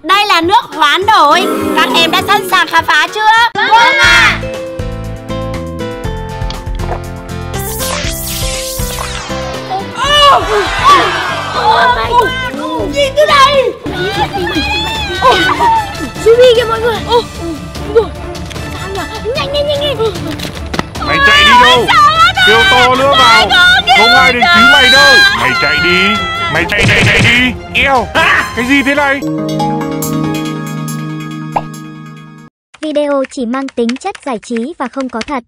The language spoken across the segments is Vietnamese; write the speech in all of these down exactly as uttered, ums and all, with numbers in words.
Đây là nước hoán đổi. Các em đã sẵn sàng khám phá chưa? Vâng ạ. Gì thế này? Ruby kìa mọi người. Sao nhỉ? Nhanh nhanh nhanh nhanh. Mày chạy đi đâu? Kêu to nữa vào. Không ai đến cứu mày đâu. Mày chạy đi. Mày chạy chạy chạy đi. Eo. Cái gì thế này? Video chỉ mang tính chất giải trí và không có thật.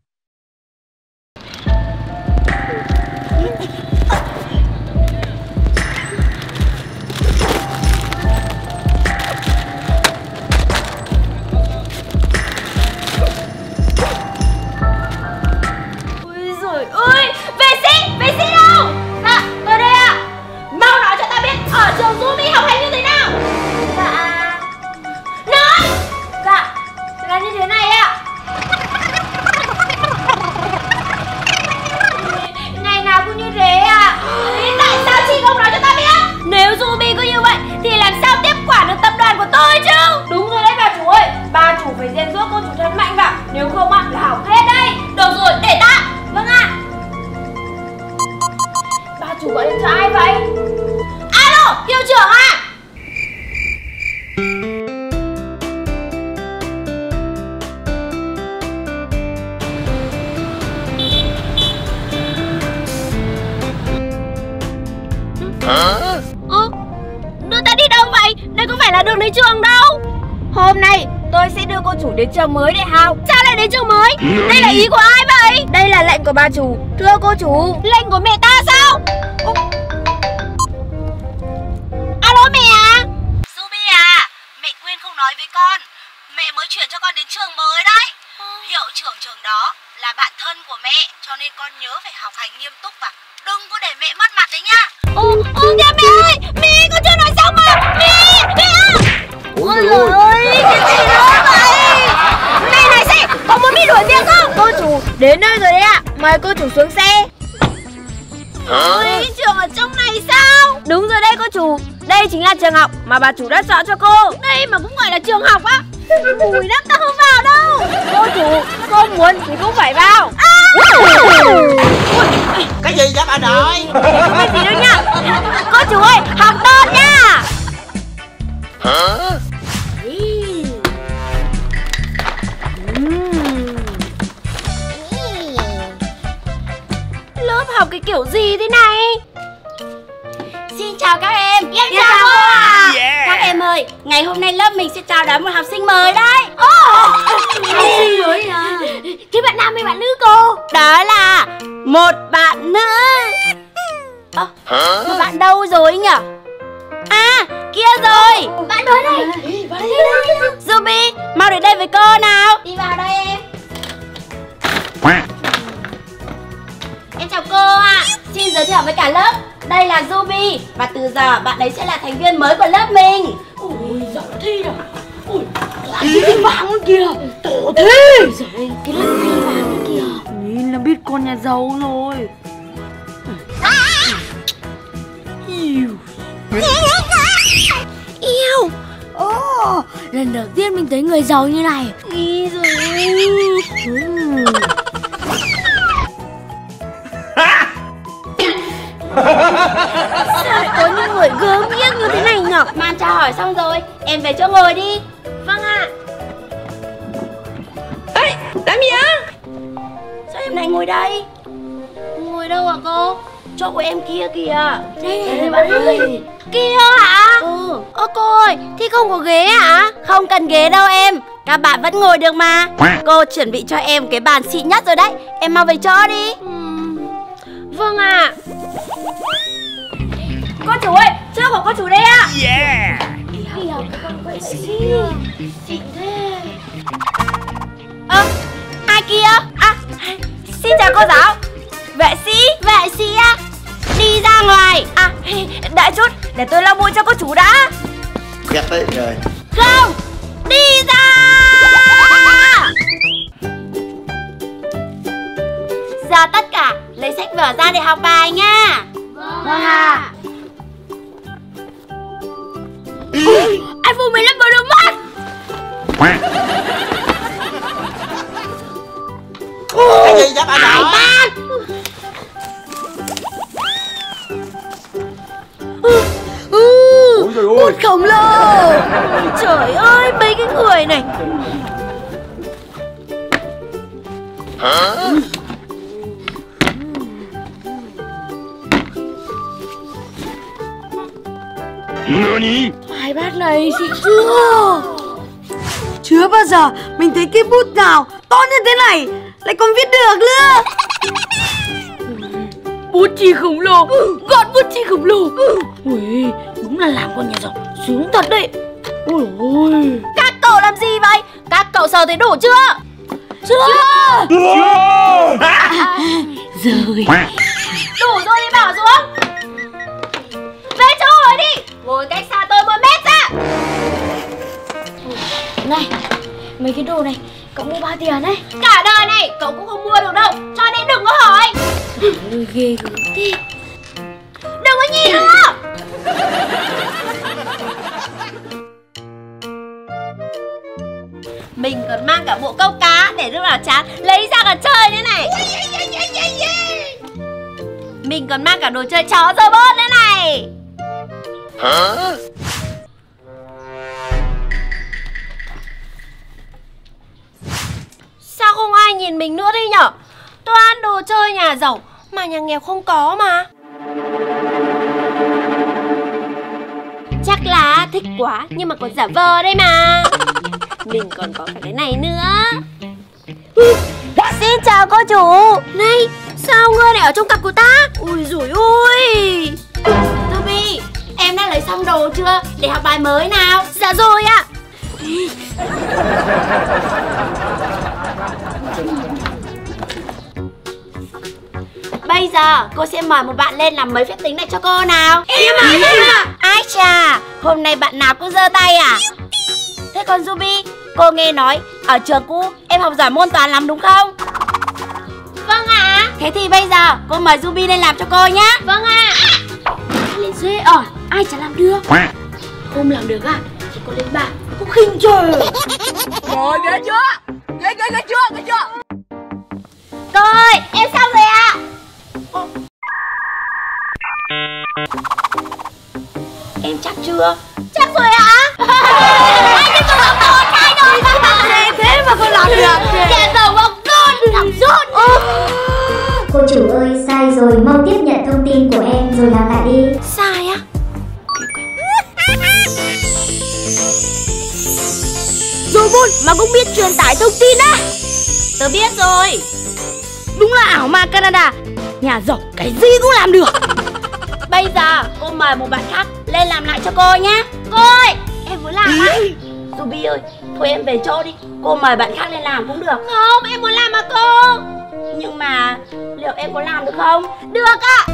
Ôi giời ơi, vệ sĩ, vệ sĩ đâu? Dạ, tôi đây ạ. Mau nói cho ta biết ở trường Ruby học hành như thế nào. Dạ. Nói. Dạ, là như thế này ạ. Ngày nào cũng như thế ạ. Tại sao chị không nói cho ta biết? Nếu Ruby cứ như vậy thì làm sao tiếp quản được tập đoàn của tôi chứ? Đúng rồi đấy bà chủ ơi. Bà chủ phải rèn giũa cô chủ thật mạnh vào. Nếu không ạ là hỏng hết đây. Được rồi, để ta. Vâng ạ. Bà chủ gọi điện cho ai vậy? Alo, hiệu trưởng ạ. Hả? Ơ, đưa ta đi đâu vậy? Đây có phải là đường đến trường đâu. Hôm nay tôi sẽ đưa cô chủ đến trường mới để học. Sao lại đến trường mới? Đây là ý của ai vậy? Đây là lệnh của bà chủ. Thưa cô chủ. Lệnh của mẹ ta sao? Ô. Alo mẹ à? Ruby à, mẹ quên không nói với con. Mẹ mới chuyển cho con đến trường mới đấy. Hiệu trưởng trường đó là bạn thân của mẹ, cho nên con nhớ phải học hành nghiêm túc và đừng có để mẹ mất mặt đấy nhá. Ô, ô kìa mẹ ơi, mẹ con chưa nói xong mà. Mẹ, mẹ à. Ôi trời ơi, cái gì đó vậy? Mẹ này xe, có muốn bị đuổi việc không? Cô chủ, đến nơi rồi đấy ạ. Mời cô chủ xuống xe. Ôi, trường ở trong này sao? Đúng rồi đây cô chủ. Đây chính là trường học mà bà chủ đã chọn cho cô. Đây mà cũng gọi là trường học á? Mùi lắm, ta không vào đâu. Cô chủ, cô muốn thì cũng phải vào. À! Cái gì vậy bà nội? Không biết gì đâu nha. Cô chủ ơi, học đơn nha. Hả? Lớp học cái kiểu gì thế này? Xin chào các em. Em chào cô ạ. Yeah. Các em ơi, ngày hôm nay lớp mình sẽ chào đón một học sinh mới đấy. Học sinh mới à? Thế bạn nam hay bạn nữ cô? Đó là một bạn nữ. Ơ, Hả? mà bạn đâu rồi nhỉ? À, kia rồi. Bạn tới đây. Bạn tới đây. Ruby, mau đến đây với cô nào. Đi vào đây em. Em chào cô ạ. Xin giới thiệu với cả lớp. Đây là Ruby. Và từ giờ bạn ấy sẽ là thành viên mới của lớp mình. Ui, giỏi thi rồi. Ui, cái cái vàng luôn kìa. Tổ thi. Giời, cái lắc tay vàng kìa. Nhìn là biết con nhà giàu rồi. Yêu. Yêu. Ồ, oh, lần đầu tiên mình thấy người giàu như này. Ý rồi. Ừ. Sao lại có những người gớm ghiếc như thế này nhở? Man chào hỏi xong rồi, em về chỗ ngồi đi. Vâng ạ. Ê, làm gì á? Sao em lại ngồi đây? Ngồi đâu hả cô? Chỗ của em kia kìa. Đây Đây này bạn ơi. Kia hả? Ừ. Ơ cô ơi, thì không có ghế hả? Không cần ghế đâu em. Các bạn vẫn ngồi được mà. Cô chuẩn bị cho em cái bàn xịn nhất rồi đấy. Em mau về chỗ đi. Uhm, vâng ạ. Cô chủ ơi, chỗ của cô chủ đây ạ. Yeah. Đi học con vệ sĩ. Xịn thế. Ơ, ai kia? À, xin chào cô giáo. Vệ sĩ, vệ sĩ á. Đi ra ngoài. À, đợi chút, để tôi lau bụi cho cô chủ đã. Ghét đấy rồi. Không, đi ra. Giờ tất cả lấy sách vở ra để học bài nha. Vâng ạ. iPhone mười lăm Pro khổng lồ. Trời ơi, mấy cái người này. Hả? Hai bát này xịn chưa? Chưa bao giờ mình thấy cái bút nào to như thế này lại còn viết được nữa. Bút chì khổng lồ, gọn bút chì khổng lồ. Ui, đúng là làm con nhà giàu sướng thật đấy. Ôi ôi. Các cậu làm gì vậy? Các cậu sờ thấy đủ chưa? Chưa. Chưa. Rồi. Đủ rồi thì bỏ xuống. Về chỗ ngồi đi. Ngồi cách xa tôi một mét ra. Này, mấy cái đồ này cậu mua bao tiền đấy? Cả đời này cậu cũng không mua được đâu, cho nên đừng có hỏi. Ôi ghê gớm thế. Đừng có nhìn nữa. Mình còn mang cả bộ câu cá để lúc nào chán lấy ra còn chơi nữa này. Mình còn mang cả đồ chơi chó robot nữa này. Hả? Sao không ai nhìn mình nữa đi nhở? Toàn đồ chơi nhà giàu mà nhà nghèo không có mà. Chắc là thích quá nhưng mà còn giả vờ đây mà. Mình còn có cả cái này nữa. Xin chào cô chủ. Này, sao ngươi lại ở trong cặp của ta? Ui dồi ôi. Ruby, em đã lấy xong đồ chưa? Để học bài mới nào. Dạ rồi ạ. Bây giờ cô sẽ mời một bạn lên làm mấy phép tính này cho cô nào. Em à, em à. Ai chà, hôm nay bạn nào cũng giơ tay à? Thế còn Ruby, cô nghe nói ở trường cũ em học giỏi môn toán lắm đúng không? Vâng ạ. À. Thế thì bây giờ cô mời Ruby lên làm cho cô nhé. Vâng ạ. À. Lên dễ ỏi, ai chả làm được. Không làm được à? Thì cô lên bảng, cô khinh trời. Rồi ghê chưa? Ghê ghê ghê chưa? Ghê chưa? Cô ơi, em xong rồi ạ. À. Em chắc chưa? Chắc rồi ạ. À? Anh đừng có làm tôi cái đâu. Thế mà con làm được. Kẻ giàu bóng con thằng rốt. Cô chủ ơi, sai rồi, mau tiếp nhận thông tin của em rồi làm lại đi. Sai á? Robot mà cũng biết truyền tải thông tin á? Tớ biết rồi. Đúng là ảo ma Canada, nhà giàu cái gì cũng làm được. Bây giờ cô mời một bạn khác lên làm lại cho cô nhá. Cô ơi, em muốn làm á. Ruby ơi, thôi em về chỗ đi. Cô mời bạn khác lên làm cũng được. Không, em muốn làm mà cô. Nhưng mà liệu em có làm được không? Được ạ.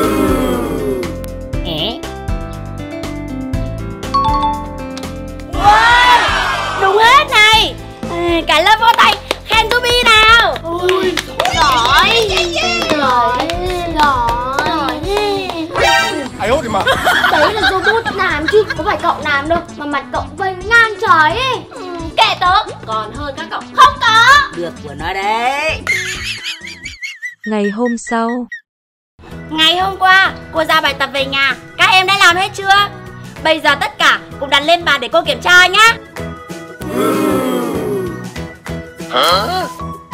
Wow, đúng hết này. Cả lớp vỗ tay khen Ruby nào. Ôi, giỏi. Giỏi, giỏi. Ai ốt đi mà. Đấy là robot làm chứ có phải cậu làm đâu mà mặt cậu vênh ngang trời ấy. Ừ, kệ tớ, còn hơn các cậu không có. Được của nó đấy. Ngày hôm sau. Ngày hôm qua cô giao bài tập về nhà, các em đã làm hết chưa? Bây giờ tất cả cùng đặt lên bàn để cô kiểm tra nhá. Hả?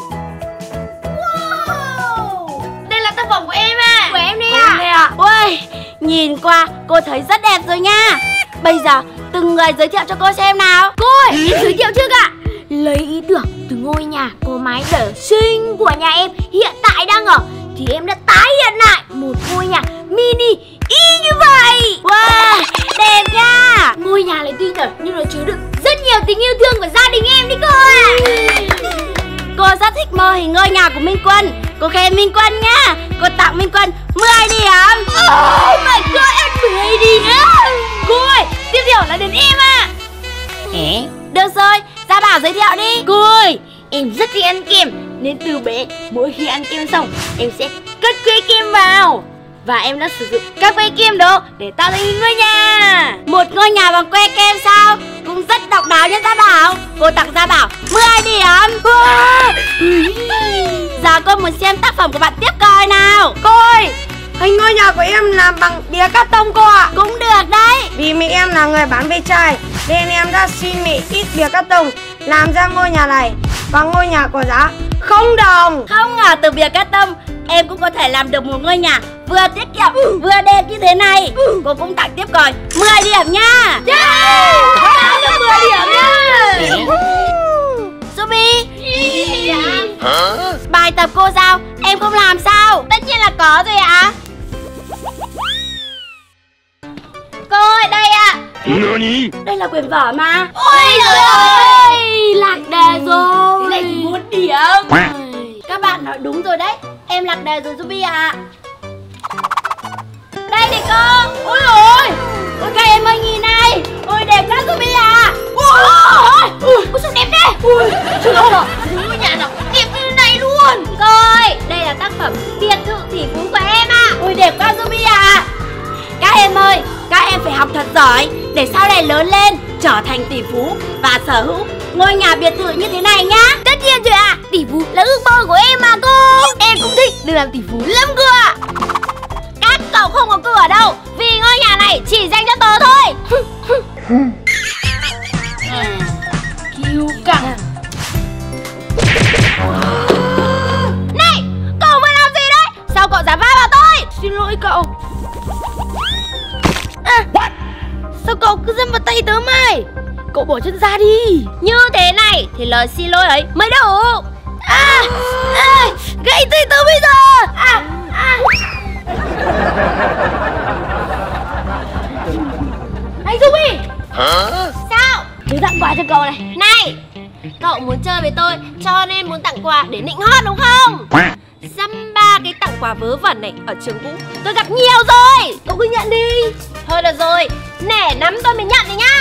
Wow, đây là tác phẩm của em à? Của em đây à? à? Ui, nhìn qua cô thấy rất đẹp rồi nha. Bây giờ từng người giới thiệu cho cô xem nào. Cô ơi, em giới thiệu trước ạ. Lấy ý tưởng từ ngôi nhà cô mái đỡ xinh của nhà em hiện tại đang ở, thì em đã tái hiện lại một ngôi nhà mini y như vậy. Wow, đẹp nha. Ngôi nhà này tuy nhỏ nhưng nó chứa được rất nhiều tình yêu thương của gia đình em đi cô ạ. Cô rất thích mô hình ngôi nhà của Minh Quân. Cô khen Minh Quân nhá. Cô tặng Minh Quân mười điểm. Oh my god, em mười điểm. Cô ơi, tiếp theo là đến em à. Ê, được rồi, Gia Bảo giới thiệu đi. Cô ơi, em rất thích ăn kem, nên từ bé mỗi khi ăn kem xong em sẽ cất que kem vào. Và em đã sử dụng các que kem đó để tạo thành ngôi nhà. Một ngôi nhà bằng que kem sao? Cũng rất độc đáo nha Gia Bảo. Cô tặng Gia Bảo mười điểm. Wow. Giờ cô muốn xem tác phẩm của bạn tiếp coi nào. Cô ơi, Hình ngôi nhà của em làm bằng bìa cát tông cô ạ. Cũng được đấy. Vì mẹ em là người bán ve chai nên em đã xin mẹ ít bìa cát tông làm ra ngôi nhà này. Và ngôi nhà có giá không đồng. Không ngờ từ bìa cát tông em cũng có thể làm được một ngôi nhà vừa tiết kiệm ừ. vừa đẹp như thế này. ừ. Cô cũng tặng tiếp coi mười điểm nha. Yeah, mười điểm nha. Ruby, bài tập cô giao em không làm sao? Tất nhiên là có rồi ạ. À? Cô ơi, đây ạ. À. Đây là quyển vở mà. Ôi trời ơi, lạc đề rồi. Cái này thì một điểm. Các bạn nói đúng rồi đấy, em lạc đề rồi Ruby ạ. À. Đây thì cô. Ôi ôi, ôi các em ơi nhìn này. Ôi đẹp quá Ruby à. Ôi ôi, ôi sao đẹp thế. Ôi trời ơi, ngôi nhà nào đẹp như thế này luôn. Cô ơi, đây là tác phẩm biệt thự tỷ phú của em ạ. À. Ôi đẹp quá Ruby à. Các em ơi, các em phải học thật giỏi để sau này lớn lên trở thành tỷ phú và sở hữu ngôi nhà biệt thự như thế này nhá. Tất nhiên rồi ạ, à. Tỷ phú là ước mơ của em mà cô. Em cũng thích được làm tỷ phú lắm cơ ạ. Các cậu không có cửa đâu, vì ngôi nhà này chỉ dành cho tớ thôi. Kiêu căng. Này, cậu vừa làm gì đấy? Sao cậu dám va vào tôi? Xin lỗi cậu. À, sao cậu cứ dâm vào tay tớ mày? Cậu bỏ chân ra đi. Như thế này thì lời xin lỗi ấy mới đủ. À, à gãy tay tớ bây giờ. À, à. Này Ruby. Hả? Sao? Tớ tặng quà cho cậu này. Này, cậu muốn chơi với tôi cho nên muốn tặng quà để nịnh hót đúng không? Dăm ba cái tặng quà vớ vẩn này ở trường cũ tôi gặp nhiều rồi. Cậu cứ nhận đi. Thôi được rồi, nể nắm tôi mới nhận đi nhá.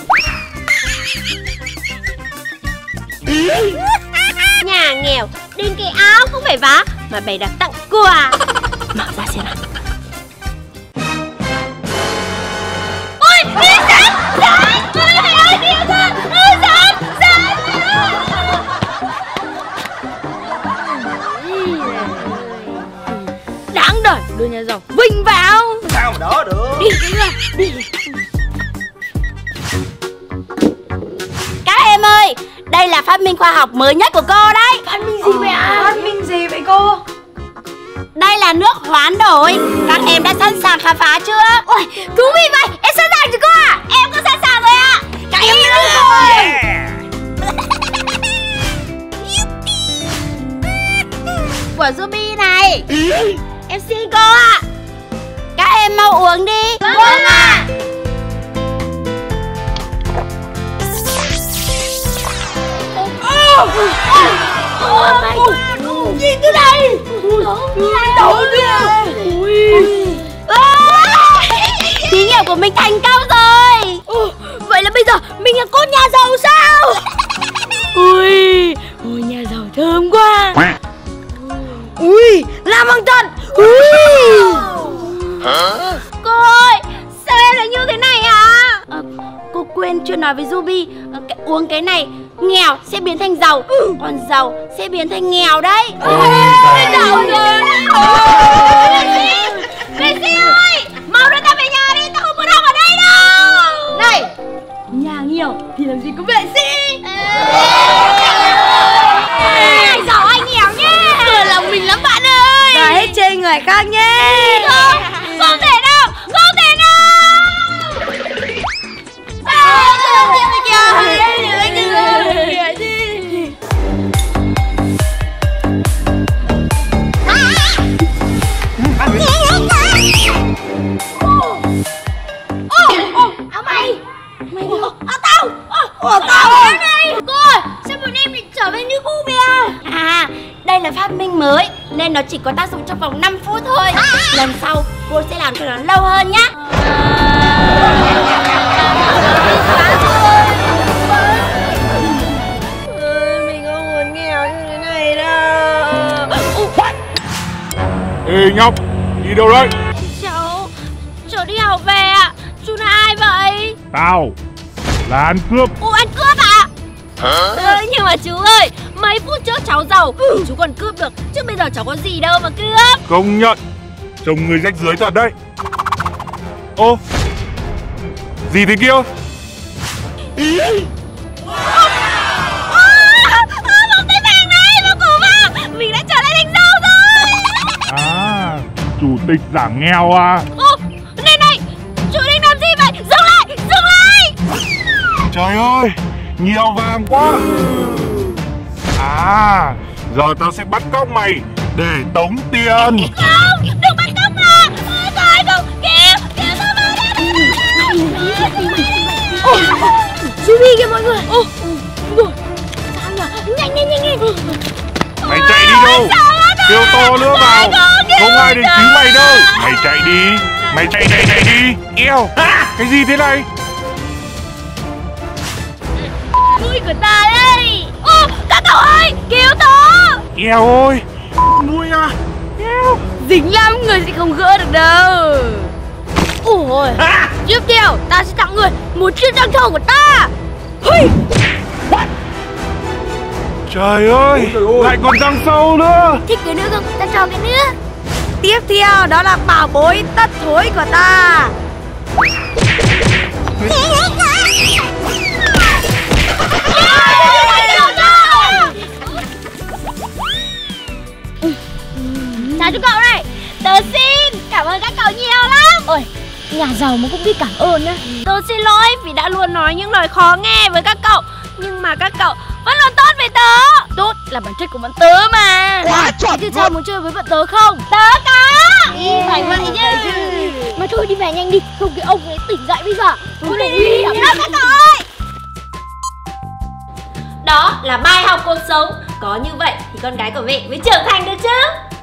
Nhà nghèo đến cái áo cũng phải vá mà bày đặt tặng quà. Mở ra xem nào. Ôi, đi sẵn, sẵn. Ôi thầy ơi, đi ra. Ôi sẵn, sẵn. Đáng đời, đưa nhà giàu vinh vào. Sao mà đó được. Đi đi ra, đi. Các em ơi, đây là phát minh khoa học mới nhất của cô đấy. Phát minh gì vậy ạ? Phát minh gì vậy cô? Đây là nước hoán đổi. Các em đã sẵn sàng khám phá chưa? Ôi, thú vị vậy, em sẵn sàng chứ cô ạ. À? Em cũng sẵn sàng rồi ạ. À. Các em đi thôi. Của Ruby này. Em xin cô ạ. À. Các em mau uống đi. Vâng ạ. Oh my God. Nhìn thế này. Đầu kìa. Thí nghiệm của mình thành công rồi. Vậy là bây giờ mình là con nhà giàu sao? Ui, ngôi nhà giàu thơm quá. Ui, làm bằng thật. Ui. Cô ơi, sao em lại như thế này à? À cô quên chưa nói với Ruby, à, cái, uống cái này nghèo sẽ biến thành giàu, ừ. còn giàu sẽ biến thành nghèo đấy. Giàu rồi. Messi ơi, mau đưa ta về nhà đi, ta không muốn học ở đây đâu. Này, nhà nghèo thì làm gì có vệ sĩ. Ai giàu ai nghèo nhé. Vừa lòng mình lắm bạn ơi. Và hết chê người khác nhé. Không, không thể nào, không thể nào. Đây là phát minh mới nên nó chỉ có tác dụng trong vòng năm phút thôi. Lần sau cô sẽ làm cho nó lâu hơn nhá. Mình không muốn nghèo như thế này đâu. Ê nhóc, đi đâu đấy? Cháu, cháu đi học về ạ. Chú là ai vậy? Tao là ăn cướp. Ủa ăn cướp ạ? Ừ, nhưng mà chú ơi, mấy phút trước cháu giàu, ừ. chú còn cướp được, chứ bây giờ cháu có gì đâu mà cướp. Công nhận, Trông người rách rưới thật đấy. Ô, gì thế kia? Một tay vàng này, một củ vàng. Mình đã trở lại thành giàu rồi. À, chủ tịch giảm nghèo à? Ô, này này, chủ định làm gì vậy? Dừng lại, dừng lại. Trời ơi, nhiều vàng quá. À, giờ tao sẽ bắt cóc mày để tống tiền. Không, đừng bắt cóc mà. Thôi không, kéo, kéo tao vào đây. Ôi, Ruby kìa mọi người. Ồ, rồi, sao nhỉ? Nhanh, nhanh, nhanh, nhanh. Mày chạy đi đâu? Kêu to nữa vào. Không ai đến cứu mày đâu. Mày chạy đi. Mày chạy chạy chạy đi. Eo, cái gì thế này? Nuôi của ta đây. Ô, các cậu ơi, cứu tớ. Eo ơi, nuôi à? Eo. Dính lắm, người sẽ không gỡ được đâu. Ôi, tiếp theo ta sẽ tặng người một chiếc răng trâu của ta. Hey. Trời ơi, lại còn răng sâu nữa. Thích cái nữa không? Ta cho cái nữa. Tiếp theo đó là bảo bối tất thối của ta. Chào chú cậu này. Tớ xin cảm ơn các cậu nhiều lắm. Ôi, nhà giàu mà cũng biết cảm ơn nhá. Tớ xin lỗi vì đã luôn nói những lời khó nghe với các cậu, nhưng mà các cậu vẫn luôn tốt với tớ. Tốt là bản chất của bọn tớ mà. Thế thì sao muốn chơi với bọn tớ không? Tớ có. Phải vậy chứ. Mà thôi đi về nhanh đi, không cái ông ấy tỉnh dậy bây giờ. Thôi đi nguy hiểm lắm các cậu ơi. Đó là bài học cuộc sống. Có như vậy thì con gái của mẹ mới trưởng thành được chứ.